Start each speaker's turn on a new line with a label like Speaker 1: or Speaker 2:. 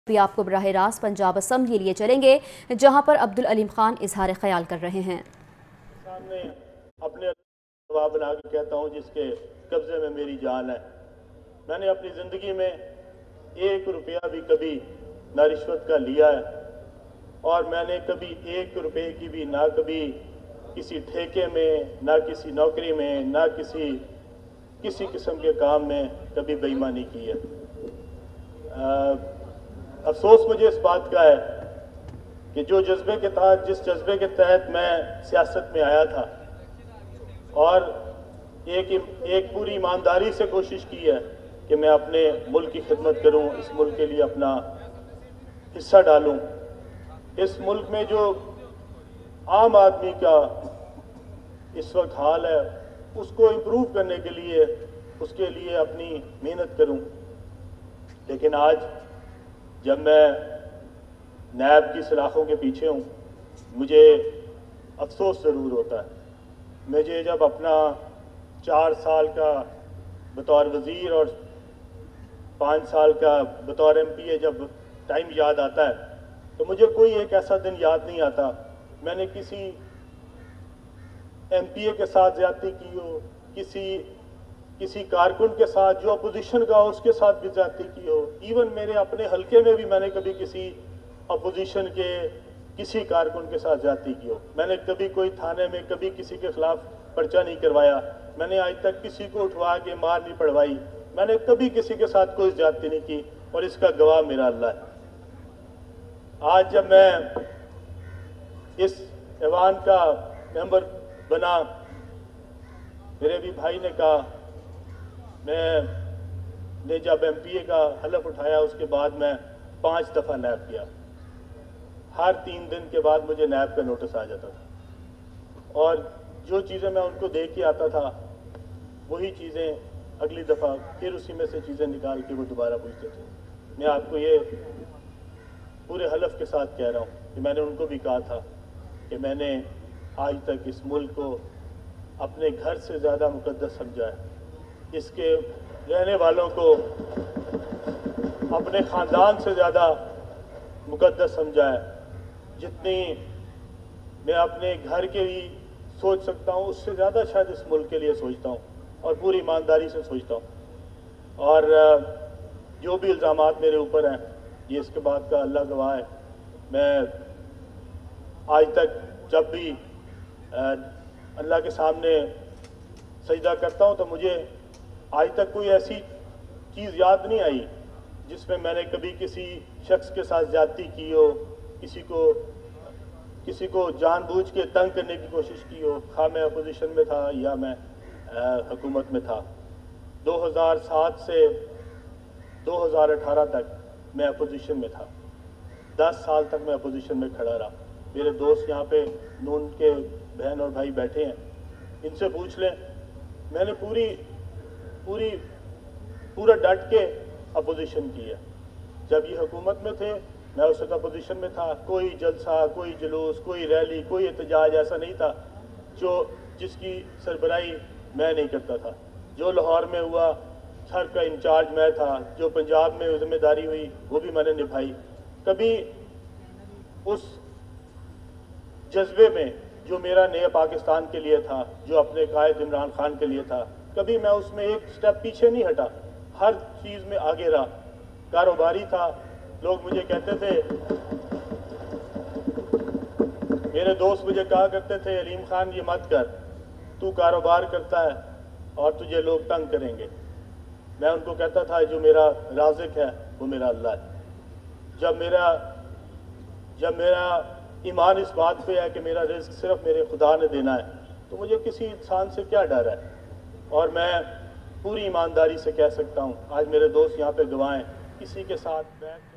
Speaker 1: भी आपको बराह रास्त पंजाब असम्बली लिए चलेंगे, जहां पर अब्दुल अलीम खान इजहार ख्याल कर रहे हैं।
Speaker 2: सामने अपने जवाब बना के कहता हूँ जिसके कब्जे में मेरी जान है। मैंने अपनी ज़िंदगी में 1 रुपया भी कभी ना रिश्वत का लिया है, और मैंने कभी 1 रुपये की भी ना कभी किसी ठेके में, ना किसी नौकरी में, ना किसी किस्म के काम में कभी बेईमानी की है। अफसोस मुझे इस बात का है कि जिस जज्बे के तहत मैं सियासत में आया था और एक पूरी ईमानदारी से कोशिश की है कि मैं अपने मुल्क की खिदमत करूं, इस मुल्क के लिए अपना हिस्सा डालूं। इस मुल्क में जो आम आदमी का इस वक्त हाल है, उसको इम्प्रूव करने के लिए, उसके लिए अपनी मेहनत करूं। लेकिन आज जब मैं नैब की सलाखों के पीछे हूं, मुझे अफसोस ज़रूर होता है। मुझे जब अपना 4 साल का बतौर वज़ीर और 5 साल का बतौर MPA जब टाइम याद आता है, तो मुझे कोई एक ऐसा दिन याद नहीं आता मैंने किसी MPA के साथ ज़्यादती की हो, किसी कारकुन के साथ जो अपोजिशन का हो उसके साथ भी ज़्यादती की हो। इवन मेरे अपने हलके में भी मैंने कभी किसी अपोजिशन के किसी कारकुन के साथ ज़्यादती की हो। मैंने कभी कोई थाने में कभी किसी के खिलाफ पर्चा नहीं करवाया। मैंने आज तक किसी को उठवा के मार नहीं पड़वाई। मैंने कभी किसी के साथ कोई ज़्यादती नहीं की, और इसका गवाह मेरा अल्लाह है। आज जब मैं इस ऐवान का मेंबर बना, मेरे भी भाई ने कहा, मैंने जब MPA का हलफ उठाया उसके बाद मैं 5 दफ़ा नैब किया। हर 3 दिन के बाद मुझे नैब का नोटिस आ जाता था, और जो चीज़ें मैं उनको दे के आता था वही चीज़ें अगली दफ़ा फिर उसी में से चीज़ें निकाल के वो दोबारा पूछते थे। मैं आपको ये पूरे हलफ के साथ कह रहा हूँ कि मैंने उनको भी कहा था कि मैंने आज तक इस मुल्क को अपने घर से ज़्यादा मुकद्दस समझा है, इसके रहने वालों को अपने ख़ानदान से ज़्यादा मुकद्दस समझा है। जितनी मैं अपने घर के लिए सोच सकता हूँ उससे ज़्यादा शायद इस मुल्क के लिए सोचता हूँ, और पूरी ईमानदारी से सोचता हूँ। और जो भी इल्ज़ामात मेरे ऊपर हैं, ये इसके बाद का अल्लाह गवाह है। मैं आज तक जब भी अल्लाह के सामने सजदा करता हूँ तो मुझे आज तक कोई ऐसी चीज़ याद नहीं आई जिसमें मैंने कभी किसी शख्स के साथ ज़्यादती की हो, किसी को जानबूझ के तंग करने की कोशिश की हो, खा मैं अपोजिशन में था या मैं हुकूमत में था। 2007 से 2018 तक मैं अपोजिशन में था। 10 साल तक मैं अपोजिशन में खड़ा रहा। मेरे दोस्त यहाँ पे नून के बहन और भाई बैठे हैं, इनसे पूछ लें, मैंने पूरा डट के अपोजिशन की है। जब ये हुकूमत में थे मैं उस वक्त अपोजिशन में था। कोई जलसा, कोई जुलूस, कोई रैली, कोई एहतजाज ऐसा नहीं था जिसकी सरबराही मैं नहीं करता था। जो लाहौर में हुआ सर का इंचार्ज मैं था, जो पंजाब में जिम्मेदारी हुई वो भी मैंने निभाई। कभी उस जज्बे में जो मेरा नए पाकिस्तान के लिए था, जो अपने कायद इमरान खान के लिए था, कभी मैं उसमें एक स्टेप पीछे नहीं हटा, हर चीज़ में आगे रहा। कारोबारी था, लोग मुझे कहते थे, मेरे दोस्त मुझे कहा करते थे, अलीम खान ये मत कर, तू कारोबार करता है और तुझे लोग तंग करेंगे। मैं उनको कहता था जो मेरा राज़िक है वो मेरा अल्लाह है। जब मेरा ईमान इस बात पे है कि मेरा रिज़्क सिर्फ मेरे खुदा ने देना है, तो मुझे किसी इंसान से क्या डर है। और मैं पूरी ईमानदारी से कह सकता हूँ, आज मेरे दोस्त यहाँ पे गवाह हैं, किसी के साथ बैठ